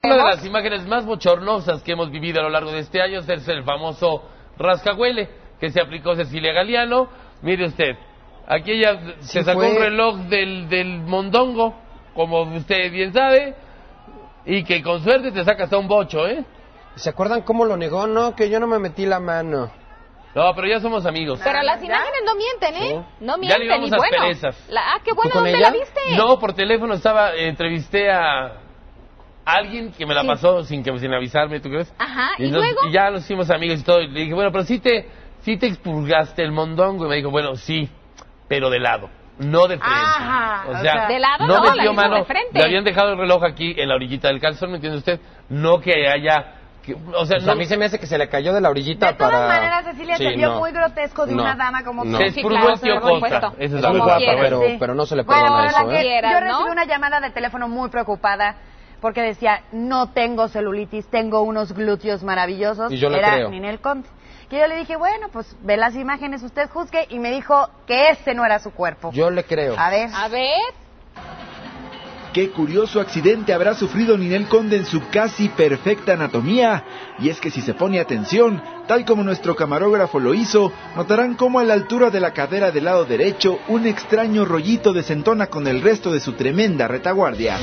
Una de las imágenes más bochornosas que hemos vivido a lo largo de este año es el famoso rascahuele que se aplicó Cecilia Galeano. Mire usted, aquí ella se sacó un reloj del mondongo, como usted bien sabe, y que con suerte te saca hasta un bocho, ¿eh? ¿Se acuerdan cómo lo negó? No, que yo no me metí la mano. No, pero ya somos amigos. Pero las imágenes no mienten, ¿eh? Sí. No Ya le mienten, íbamos y a bueno. asperezas. Qué bueno, con ¿dónde ella? la viste? No, por teléfono entrevisté a alguien que me la pasó sin avisarme, ¿tú crees? Ajá, ¿y entonces, luego? y ya nos hicimos amigos y todo, y le dije, bueno, pero sí te expurgaste el mondongo, y me dijo, bueno, sí, pero de lado, no de frente. Ajá, o sea, de lado no no, metió la mano, de frente. le habían dejado el reloj aquí en la orillita del calzón, ¿me entiende usted? No que haya... o sea, Pues a mí se me hace que se le cayó de la orillita De todas para... maneras, Cecilia, Sí, se vio no. muy grotesco de No. una dama como No. tú. se Sí, expurgó claro, el tío por Costa, supuesto. esa es Es la muy Como guapa, quieras, pero no se le Bueno, perdona la eso, que ¿eh? Quieras, yo ¿no? recibí una llamada de teléfono muy preocupada porque decía, no tengo celulitis, tengo unos glúteos maravillosos. Y yo le Era creo. Ninel Conde. Que yo le dije, bueno, pues ve las imágenes, usted juzgue, y me dijo que ese no era su cuerpo. Yo le creo. A ver. A ver. Qué curioso accidente habrá sufrido Ninel Conde en su casi perfecta anatomía. Y es que si se pone atención, tal como nuestro camarógrafo lo hizo, notarán cómo a la altura de la cadera del lado derecho, un extraño rollito desentona con el resto de su tremenda retaguardia.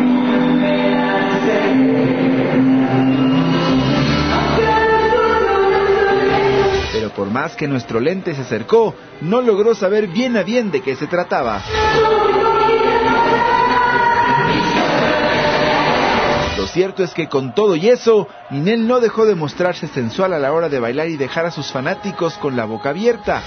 Pero por más que nuestro lente se acercó, no logró saber bien a bien de qué se trataba. Lo cierto es que con todo y eso, Ninel no dejó de mostrarse sensual a la hora de bailar y dejar a sus fanáticos con la boca abierta.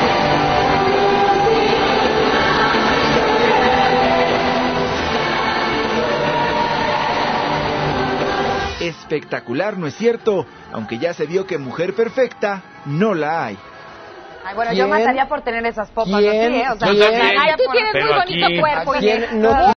Espectacular, ¿no es cierto? Aunque ya se vio que mujer perfecta no la hay. Ay, bueno, ¿Quién? yo mataría por tener esas popas ¿Quién? así, ¿eh? O sea, Yo también. Ay, tú tienes Pero muy bonito aquí- cuerpo, ¿A Inés. quién no